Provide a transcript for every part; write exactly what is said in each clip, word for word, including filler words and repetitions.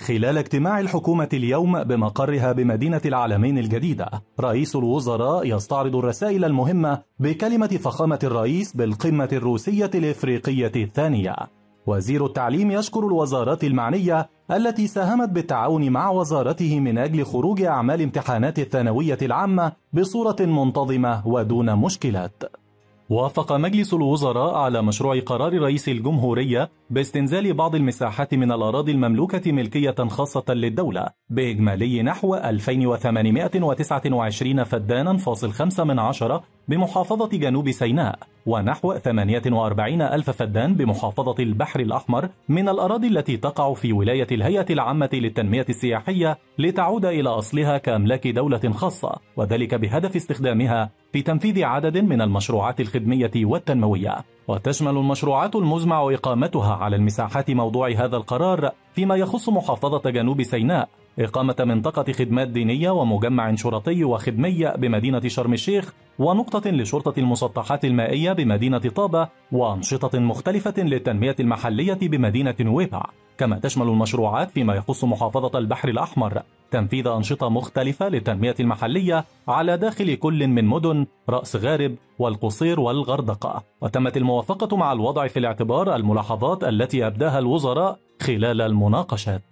خلال اجتماع الحكومة اليوم بمقرها بمدينة العلمين الجديدة، رئيس الوزراء يستعرض الرسائل المهمة بكلمة فخامة الرئيس بالقمة الروسية الإفريقية الثانية. وزير التعليم يشكر الوزارات المعنية التي ساهمت بالتعاون مع وزارته من أجل خروج أعمال امتحانات الثانوية العامة بصورة منتظمة ودون مشكلات. وافق مجلس الوزراء على مشروع قرار رئيس الجمهورية باستنزال بعض المساحات من الأراضي المملوكة ملكية خاصة للدولة بإجمالي نحو ألفين وثمانمائة وتسعة وعشرين فدانا فاصل خمسة من عشرة بمحافظة جنوب سيناء، ونحو ثمانية وأربعين ألف فدان بمحافظة البحر الأحمر من الأراضي التي تقع في ولاية الهيئة العامة للتنمية السياحية لتعود إلى أصلها كأملاك دولة خاصة، وذلك بهدف استخدامها في تنفيذ عدد من المشروعات الخدمية والتنموية. وتشمل المشروعات المزمع إقامتها على المساحات موضوع هذا القرار فيما يخص محافظة جنوب سيناء إقامة منطقة خدمات دينية ومجمع شرطي وخدمي بمدينة شرم الشيخ، ونقطة لشرطة المسطحات المائية بمدينة طابة، وأنشطة مختلفة للتنمية المحلية بمدينة نويبع. كما تشمل المشروعات فيما يخص محافظة البحر الأحمر تنفيذ أنشطة مختلفة للتنمية المحلية على داخل كل من مدن رأس غارب والقصير والغردقة. وتمت الموافقة مع الوضع في الاعتبار الملاحظات التي أبداها الوزراء خلال المناقشات.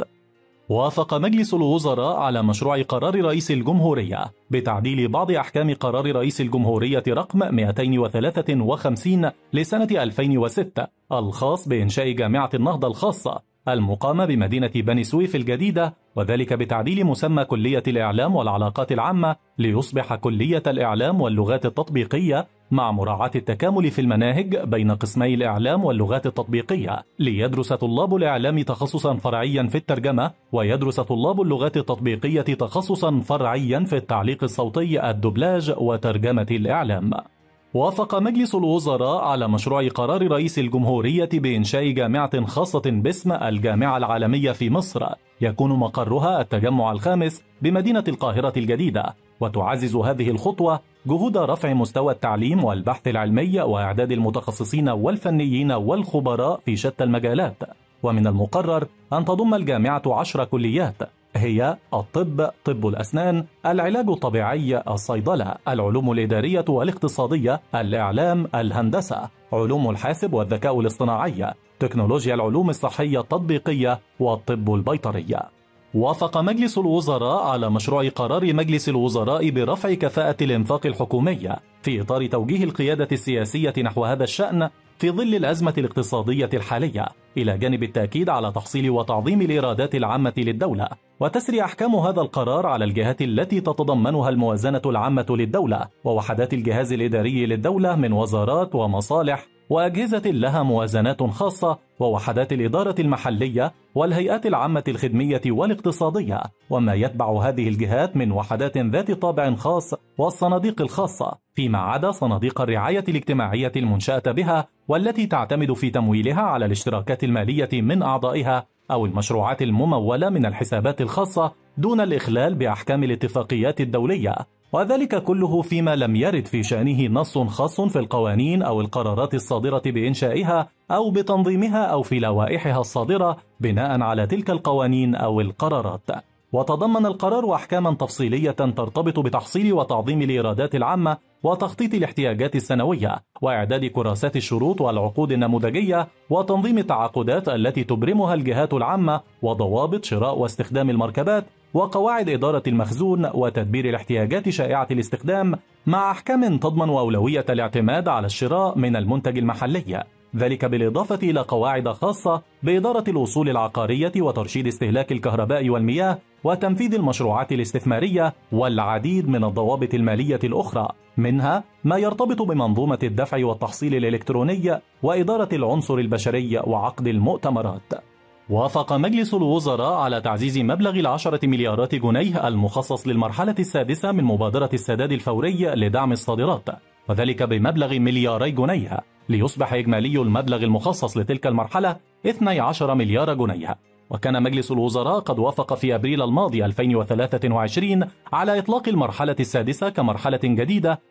وافق مجلس الوزراء على مشروع قرار رئيس الجمهورية بتعديل بعض أحكام قرار رئيس الجمهورية رقم مئتين وثلاثة وخمسين لسنة ألفين وستة الخاص بإنشاء جامعة النهضة الخاصة المقامة بمدينة بني سويف الجديدة، وذلك بتعديل مسمى كلية الإعلام والعلاقات العامة ليصبح كلية الإعلام واللغات التطبيقية، مع مراعاة التكامل في المناهج بين قسمي الإعلام واللغات التطبيقية، ليدرس طلاب الإعلام تخصصا فرعيا في الترجمة، ويدرس طلاب اللغات التطبيقية تخصصا فرعيا في التعليق الصوتي الدوبلاج وترجمة الإعلام. وافق مجلس الوزراء على مشروع قرار رئيس الجمهورية بإنشاء جامعة خاصة باسم الجامعة العالمية في مصر يكون مقرها التجمع الخامس بمدينة القاهرة الجديدة، وتعزز هذه الخطوة جهود رفع مستوى التعليم والبحث العلمي وإعداد المتخصصين والفنيين والخبراء في شتى المجالات. ومن المقرر أن تضم الجامعة عشر كليات هي الطب، طب الأسنان، العلاج الطبيعي، الصيدلة، العلوم الإدارية والاقتصادية، الإعلام، الهندسة، علوم الحاسب والذكاء الاصطناعي، تكنولوجيا العلوم الصحية التطبيقية، والطب البيطري. وافق مجلس الوزراء على مشروع قرار مجلس الوزراء برفع كفاءة الإنفاق الحكومي في إطار توجيه القيادة السياسية نحو هذا الشأن في ظل الأزمة الاقتصادية الحالية، إلى جانب التأكيد على تحصيل وتعظيم الإيرادات العامة للدولة. وتسري أحكام هذا القرار على الجهات التي تتضمنها الموازنة العامة للدولة ووحدات الجهاز الإداري للدولة من وزارات ومصالح وأجهزة لها موازنات خاصة، ووحدات الإدارة المحلية والهيئات العامة الخدمية والاقتصادية، وما يتبع هذه الجهات من وحدات ذات طابع خاص والصناديق الخاصة، فيما عدا صناديق الرعاية الاجتماعية المنشأة بها والتي تعتمد في تمويلها على الاشتراكات المالية من أعضائها أو المشروعات الممولة من الحسابات الخاصة دون الإخلال بأحكام الاتفاقيات الدولية، وذلك كله فيما لم يرد في شأنه نص خاص في القوانين أو القرارات الصادرة بإنشائها أو بتنظيمها أو في لوائحها الصادرة بناء على تلك القوانين أو القرارات. وتضمن القرار أحكاما تفصيلية ترتبط بتحصيل وتعظيم الإيرادات العامة وتخطيط الاحتياجات السنوية وإعداد كراسات الشروط والعقود النموذجية وتنظيم التعاقدات التي تبرمها الجهات العامة وضوابط شراء واستخدام المركبات وقواعد إدارة المخزون وتدبير الاحتياجات شائعة الاستخدام، مع أحكام تضمن أولوية الاعتماد على الشراء من المنتج المحلي، ذلك بالإضافة إلى قواعد خاصة بإدارة الوصول العقارية وترشيد استهلاك الكهرباء والمياه وتنفيذ المشروعات الاستثمارية والعديد من الضوابط المالية الأخرى، منها ما يرتبط بمنظومة الدفع والتحصيل الإلكتروني وإدارة العنصر البشري وعقد المؤتمرات. وافق مجلس الوزراء على تعزيز مبلغ العشرة مليارات جنيه المخصص للمرحلة السادسة من مبادرة السداد الفوري لدعم الصادرات، وذلك بمبلغ ملياري جنيه، ليصبح إجمالي المبلغ المخصص لتلك المرحلة اثني عشر مليار جنيه. وكان مجلس الوزراء قد وافق في أبريل الماضي ألفين وثلاثة وعشرين على إطلاق المرحلة السادسة كمرحلة جديدة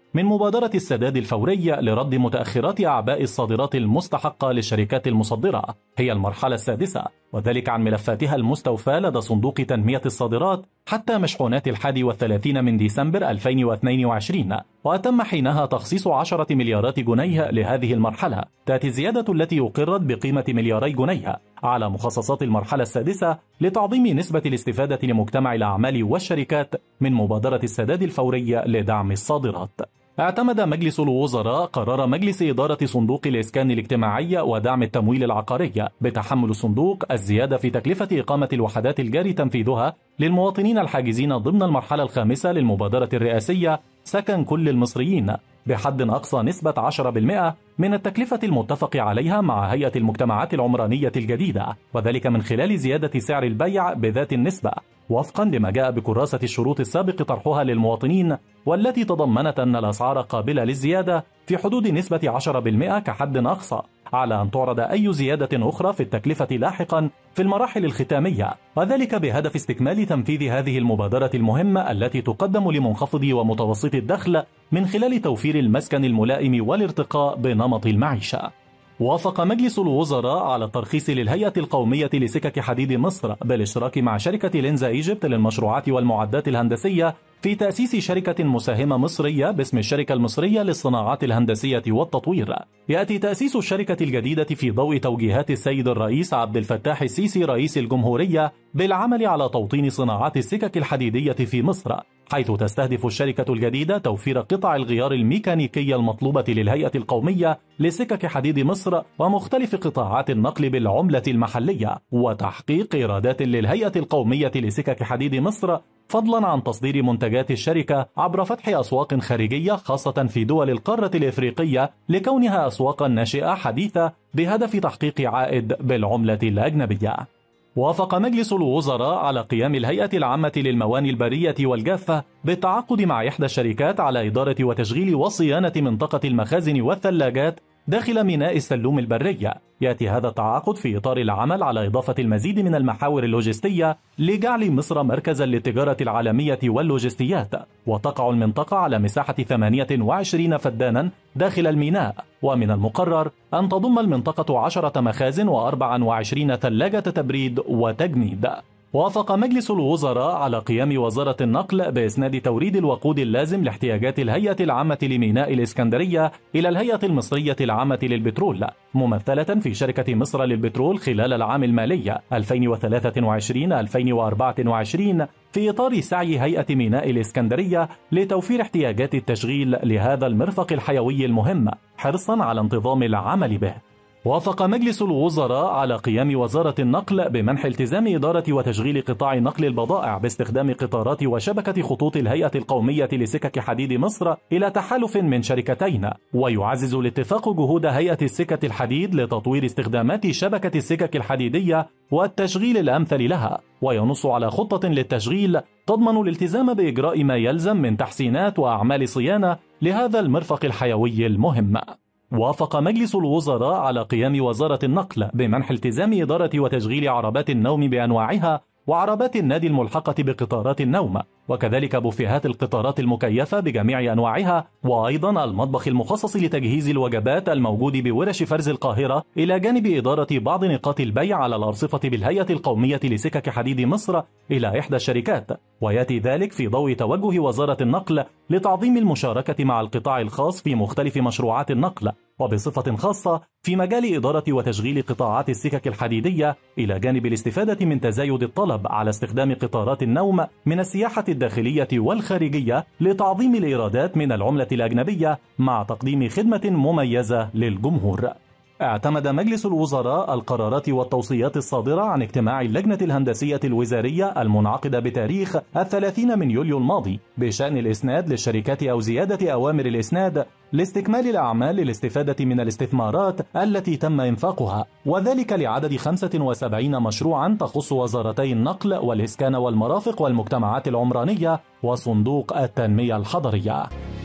من مبادرة السداد الفوري لرد متأخرات أعباء الصادرات المستحقة للشركات المصدرة، هي المرحلة السادسة، وذلك عن ملفاتها المستوفاة لدى صندوق تنمية الصادرات حتى مشحونات الحادي والثلاثين من ديسمبر ألفين واثنين وعشرين، وتم حينها تخصيص عشرة مليارات جنيه لهذه المرحلة. تأتي الزيادة التي أقرت بقيمة ملياري جنيه على مخصصات المرحلة السادسة لتعظيم نسبة الاستفادة لمجتمع الأعمال والشركات من مبادرة السداد الفوري لدعم الصادرات. اعتمد مجلس الوزراء قرار مجلس إدارة صندوق الإسكان الاجتماعي ودعم التمويل العقاري بتحمل الصندوق الزيادة في تكلفة إقامة الوحدات الجاري تنفيذها للمواطنين الحاجزين ضمن المرحلة الخامسة للمبادرة الرئاسية سكن كل المصريين بحد أقصى نسبة عشرة بالمئة من التكلفة المتفق عليها مع هيئة المجتمعات العمرانية الجديدة، وذلك من خلال زيادة سعر البيع بذات النسبة وفقا لما جاء بكراسة الشروط السابق طرحها للمواطنين، والتي تضمنت أن الأسعار قابلة للزيادة في حدود نسبة عشرة بالمئة كحد أقصى، على أن تعرض أي زيادة أخرى في التكلفة لاحقا في المراحل الختامية، وذلك بهدف استكمال تنفيذ هذه المبادرة المهمة التي تقدم لمنخفض ومتوسط الدخل من خلال توفير المسكن الملائم والارتقاء بنمط المعيشة. وافق مجلس الوزراء على الترخيص للهيئة القومية لسكك حديد مصر بالاشتراك مع شركة لينزا إيجيبت للمشروعات والمعدات الهندسية في تأسيس شركة مساهمة مصرية باسم الشركة المصرية للصناعات الهندسية والتطوير. يأتي تأسيس الشركة الجديدة في ضوء توجيهات السيد الرئيس عبد الفتاح السيسي رئيس الجمهورية بالعمل على توطين صناعات السكك الحديدية في مصر، حيث تستهدف الشركة الجديدة توفير قطع الغيار الميكانيكية المطلوبة للهيئة القومية لسكك حديد مصر ومختلف قطاعات النقل بالعملة المحلية، وتحقيق إيرادات للهيئة القومية لسكك حديد مصر، فضلا عن تصدير منتجات الشركة عبر فتح أسواق خارجية خاصة في دول القارة الإفريقية لكونها أسواقا ناشئة حديثة بهدف تحقيق عائد بالعملة الأجنبية. وافق مجلس الوزراء على قيام الهيئة العامة للمواني البرية والجافة بالتعاقد مع إحدى الشركات على إدارة وتشغيل وصيانة منطقة المخازن والثلاجات داخل ميناء السلوم البرية. يأتي هذا التعاقد في إطار العمل على إضافة المزيد من المحاور اللوجستية لجعل مصر مركزا للتجارة العالمية واللوجستيات، وتقع المنطقة على مساحة ثمانية وعشرين فدانا داخل الميناء، ومن المقرر أن تضم المنطقة عشرة مخازن وأربعة وعشرين ثلاجة تبريد وتجميد. وافق مجلس الوزراء على قيام وزارة النقل بإسناد توريد الوقود اللازم لاحتياجات الهيئة العامة لميناء الإسكندرية إلى الهيئة المصرية العامة للبترول، ممثلة في شركة مصر للبترول خلال العام المالي ألفين وثلاثة وعشرين ألفين وأربعة وعشرين في إطار سعي هيئة ميناء الإسكندرية لتوفير احتياجات التشغيل لهذا المرفق الحيوي المهم، حرصا على انتظام العمل به. وافق مجلس الوزراء على قيام وزارة النقل بمنح التزام إدارة وتشغيل قطاع نقل البضائع باستخدام قطارات وشبكة خطوط الهيئة القومية لسكك حديد مصر إلى تحالف من شركتين، ويعزز الاتفاق جهود هيئة السكك الحديد لتطوير استخدامات شبكة السكك الحديدية والتشغيل الأمثل لها، وينص على خطة للتشغيل تضمن الالتزام بإجراء ما يلزم من تحسينات وأعمال صيانة لهذا المرفق الحيوي المهم. وافق مجلس الوزراء على قيام وزارة النقل بمنح التزام إدارة وتشغيل عربات النوم بأنواعها وعربات النادي الملحقة بقطارات النوم، وكذلك بوفيهات القطارات المكيفة بجميع أنواعها، وأيضا المطبخ المخصص لتجهيز الوجبات الموجود بورش فرز القاهرة، إلى جانب إدارة بعض نقاط البيع على الأرصفة بالهيئة القومية لسكك حديد مصر إلى إحدى الشركات. ويأتي ذلك في ضوء توجه وزارة النقل لتعظيم المشاركة مع القطاع الخاص في مختلف مشروعات النقل، وبصفة خاصة في مجال إدارة وتشغيل قطاعات السكك الحديدية، إلى جانب الاستفادة من تزايد الطلب على استخدام قطارات النوم من السياحة الداخلية والخارجية لتعظيم الإيرادات من العملة الأجنبية مع تقديم خدمة مميزة للجمهور. اعتمد مجلس الوزراء القرارات والتوصيات الصادرة عن اجتماع اللجنة الهندسية الوزارية المنعقدة بتاريخ الثلاثين من يوليو الماضي بشأن الإسناد للشركات أو زيادة أوامر الإسناد لاستكمال الأعمال للاستفادة من الاستثمارات التي تم إنفاقها، وذلك لعدد خمسة وسبعين مشروعا تخص وزارتي النقل والإسكان والمرافق والمجتمعات العمرانية وصندوق التنمية الحضرية.